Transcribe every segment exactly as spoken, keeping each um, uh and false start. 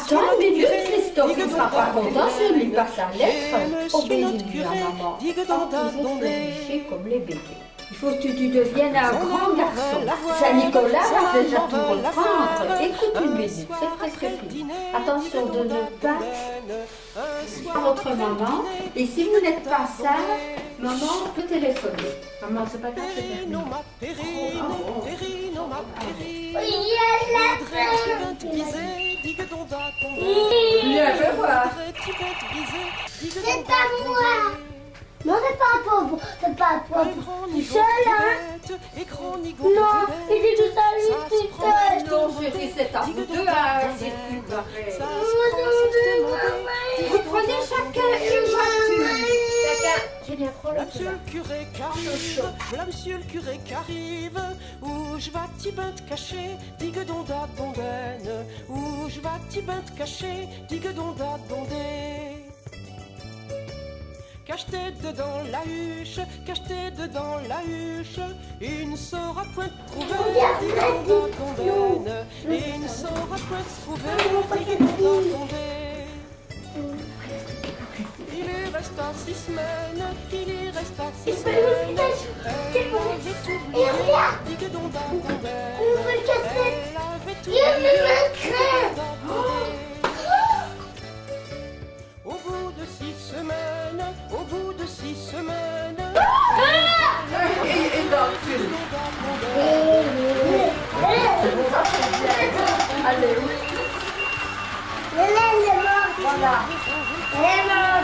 Attends une minute, Christophe, il ne sera pas content si on lui passe la lettre. Obéis-lui, maman. Pas toujours pleurnicher comme les bébés. Il faut que tu deviennes un grand garçon. Saint-Nicolas va déjà tout reprendre. Écoute une minute, c'est presque fini. Attention de ne pas à votre maman. Et si vous n'êtes pas sage, maman peut téléphoner. Maman, c'est pas grave, c'est terminé. Viens, je vois. C'est à moi. Non, c'est pas à toi, c'est pas à toi. Tu es seul, hein? Non, il dit tout à l'heure, tu es seul. Non, chérie, c'est à vous deux à essayer de pleurer. Vous prenez chacun une voiture. Chacun. J'ai bien problème. Monsieur le curé qu'arrive, voilà monsieur le curé qu'arrive. Où je vais t'y ben te cacher, digue donda dondaine. Où je vais t'y ben te cacher, digue donda dondé. Cache-t'es dedans la huche, cache-t'es dedans la huche. Il ne saura point te trouver, digue donda dondaine. Il ne saura point te trouver, digue donda dondé. Il y resta six semaines, il y resta six semaines. Elle avait tout oublié, digue donda dondaine. Elle avait tout oublié. Au bout de six semaines, au bout de six semaines. Et dans le film. Allez, oui. Hélène est morte. Voilà. Elle est morte.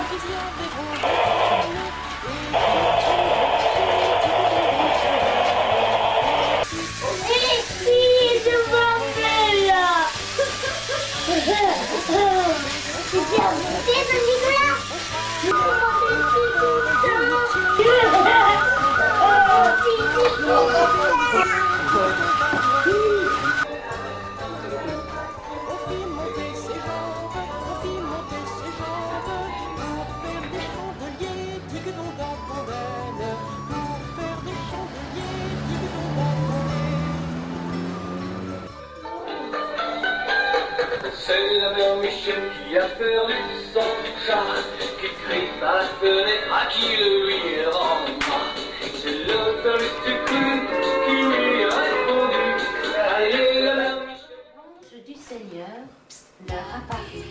Et qui je m'en vais là? C'est bien, c'est Saint-Nicolas. On fit monter ses jambes, on fit monter ses jambes pour faire des chandeliers, digue donda dondaine. Pour faire des chandeliers, digue donda dondé. C'est la mère Michel qui a perdu son chat, qui crie par la fenêtre à qui le lui rendra. C'est le père Lustucou qui lui a répondu. Allez, la mère Michel. L'ange du Seigneur leur apparut.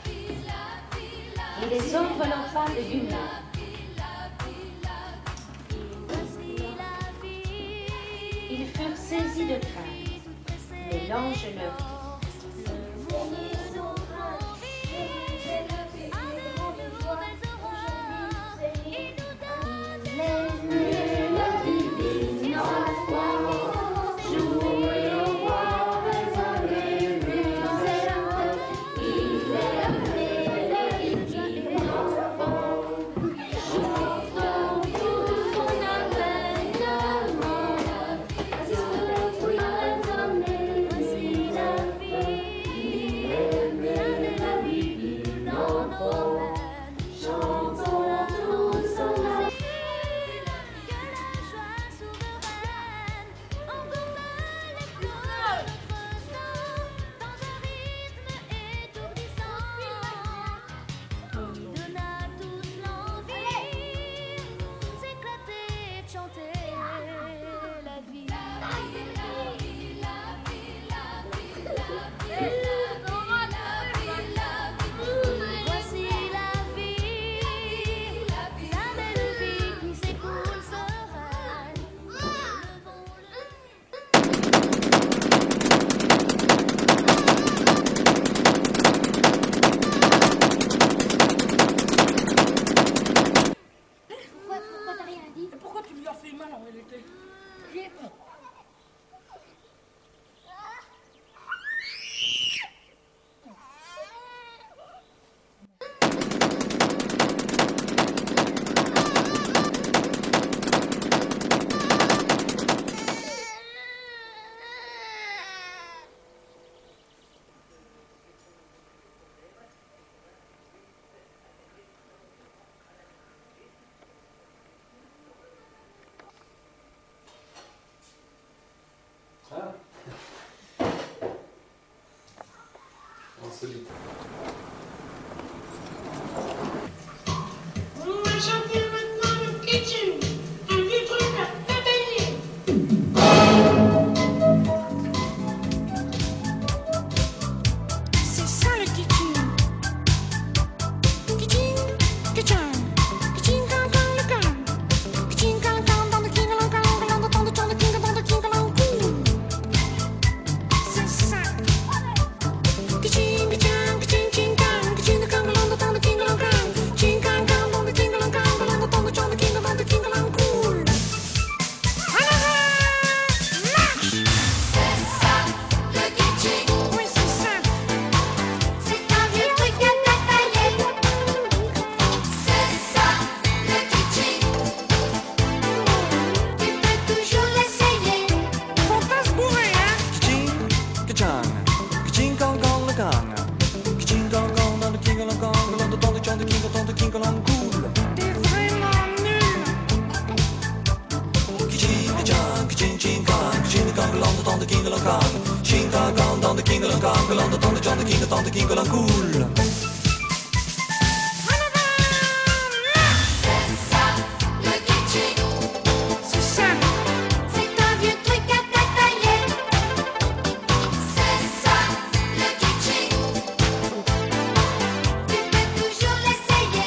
Et les ombres lampades du monde. Ils furent saisis de crainte, mais l'ange leur dit. chanter maintenant le kitchen, un vieux truc à batailler. C'est ça le kitchen. Kitchen, kitchen, kitchen, can, can, le can. Kitchen, can, can, dans le king, le can, le can, dans le can, le king, dans le king, le cool. C'est ça. Kitchen, kitchen, kitchen, kitchen, can, kitchen, le can, le can, dans le king, le can. Kitchen, can, can, dans le king, le can, le can, dans le can, le king, dans le king, le cool. Alors, marche. C'est ça, le kitchen. Oui, c'est ça. C'est un vieux truc à batailler. C'est ça, le kitchen. Tu peux toujours l'essayer. Faut pas se bourrer, hein. Ka-ching, ka-chang, ka-ching, kong, kong, le kong. Ka-ching, kong, kong, dans le king, le kong, dans le ton, le chant, le king, le ton, le king, le cool. T'es vraiment nul. Ka-ching, ka-chang, ka-ching, ching, kong, ka-ching, le kong, le ton, le king, le kong. Ching, kong, kong, dans le king, le kong, le ton, le chant, le king, le ton, le king, le cool. C'est ça, le kitchen. C'est ça. C'est un vieux truc à batailler. C'est ça, le kitchen. Tu peux toujours l'essayer.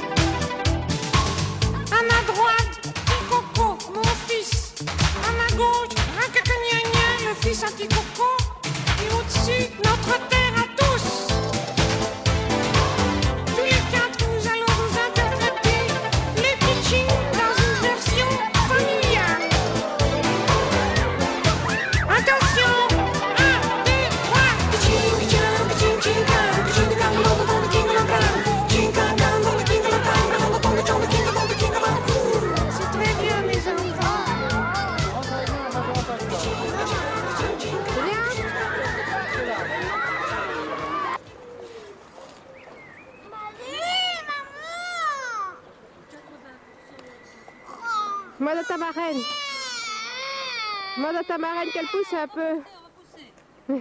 À ma droite, petit coco, mon fils. À ma gauche, Rakakagna, le fils à petit coco. Et au-dessus, notre terre à tous. Tous les quatre, nous allons vous interpréter les pitchings dans une version familiale. Attention, un, deux, trois. Pitching, pitching, pitching, pitching, pitching, the gang, dans le temps, le king, le gang. Pitching, gang, gang, dans le king, le gang, dans le temps, le chant, le king, dans le king, le cool. C'est très bien, mes enfants. Demande à ta marraine. Demande à ta marraine qu'elle pousse un peu. T'en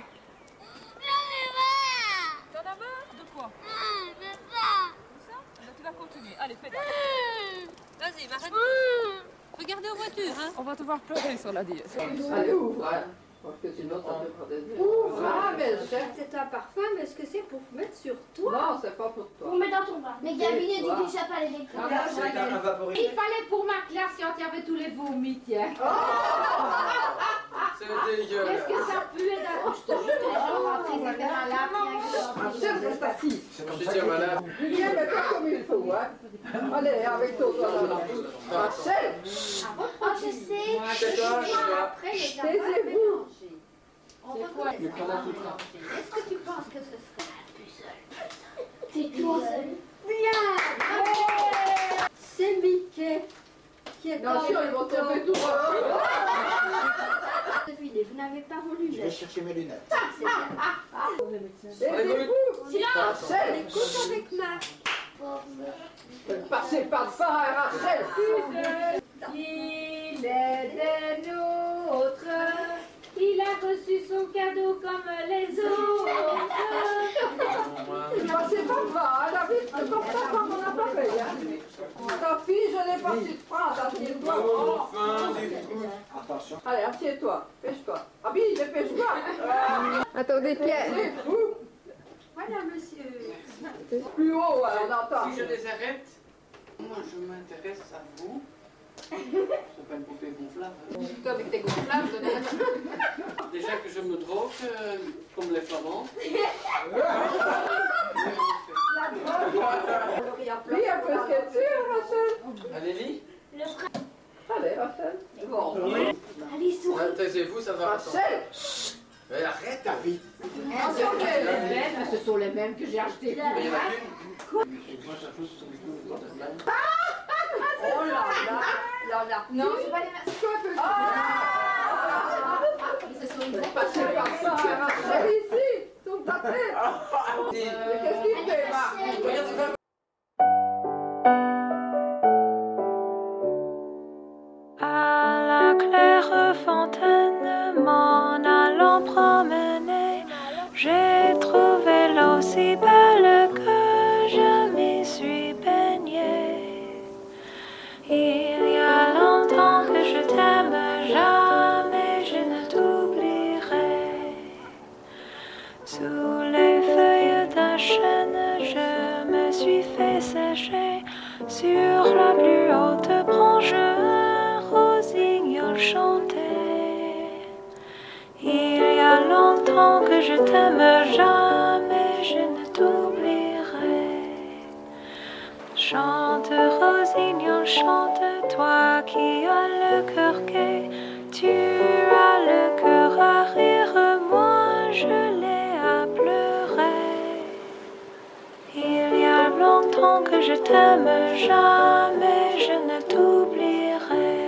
as marre de quoi? Ça? Ben, tu vas continuer. Allez, fais. Vas-y, m'arrête. Regardez aux voitures, hein. On va te voir pleurer sur la dièse. Allez, ouvre. Parce que sinon, ça peut pas être. Ouvre. Ah, mais c'est un parfum, mais est-ce que c'est pour mettre sur toi? Non, c'est pas pour toi. On met dans ton bain. Mais Gabine dit qu'il ne pas les Ah, déclins. bah, c'est un vaporisé. Il fallait pour ma classe, il y avait tous les vomis, tiens. C'est dégueulasse. Qu'est-ce que ça puait d'abord? Je te jure, les gens rentraient, ils étaient dans la Rachel, reste assis. C'est comme ça. Julien, mais pas comme il faut, hein. Allez, avec toi, toi, là. Rachel. Oh, je sais. C'est toi, c'est toi. Après, les gens Taisez-vous. C'est quoi? Est-ce que tu penses que ce serait un puzzle? C'est toi. Bien! C'est Mickey qui est Bien dans sûr, le ils vont dos. tomber tout droit. Devinez, vous n'avez pas vos Je vais lunettes. chercher mes lunettes. C'est bien. Taisez-vous. Silence! Rachel. Écoute avec Marc. Ne passez pas de fin, Rachel. Il est des nôtres. Il a reçu son cadeau comme les autres. Ne passez pas de fin, hein, David. C'est comme ça qu'on en a parlé, hein. Ta fille, je n'ai pas su te prendre, assieds-toi. Attention. Allez, assieds-toi, pêche-toi. Habille, dépêche-toi. Attendez, Pierre. Taisez-vous. Voilà, monsieur. Plus haut, alors, on entend. Si je les arrête, moi je m'intéresse à vous. C'est pas une poupée gonflable. Toi, avec tes gonflables, Déjà que je me drogue, euh, comme les flamands. Lis un peu ce que tu as, Rachel. Allez, lis. Allez, Rachel. Bon. Allez, souris. Taisez-vous, ça va Rachel. Mais arrête, David. ce sont les mêmes que j'ai achetées. Il y en a qu'une. Oh là là, là là. Non, c'est pas les mêmes. Passez par ça, Rachel, ici, sur ta tête. Mais qu'est-ce qu'il fait, Marc? À la claire fontaine, m'en allant promener, j'ai trouvé l'eau si belle que je m'y suis baignée. sécher. Sur la plus haute branche, un rossignol chantait. Il y a longtemps que je t'aime, jamais je ne t'oublierai. Chante, rossignol, chante, toi qui as le cœur gai. Tu as le cœur à rire, moi je l'ai à pleurer. Il y a longtemps que je t'aime, jamais je ne t'oublierai.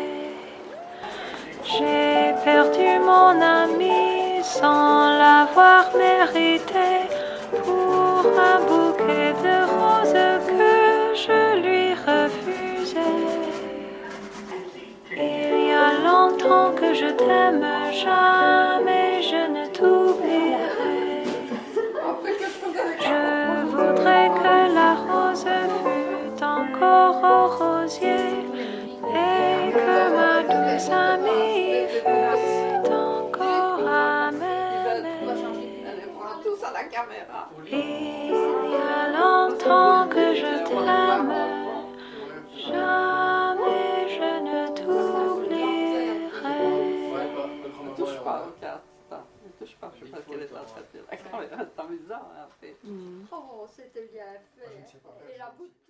J'ai perdu mon ami sans l'avoir mérité, pour un bouquet de roses que je lui refusais. Il y a longtemps que je t'aime, jamais je ne t'oublierai. Je voudrais que la rose fût encore au rosier, et que ma douce amie fût encore à m'aimer. Il y a longtemps que je t'aime, jamais je ne t'oublierai. Ne touche pas au théâtre, ne touche pas, je sais pas ce qu'elle est en train de dire. La caméra, c'est amusant, hein, fait. Oh, c'était bien fait. Et la bouteille.